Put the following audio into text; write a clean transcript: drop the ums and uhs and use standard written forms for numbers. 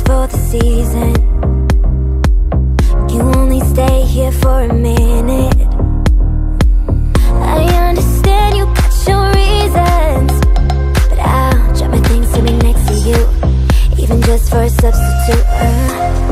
just for the season. You only stay here for a minute. I understand you got your reasons, but I'll drop my things to be next to you, even just for a substitute.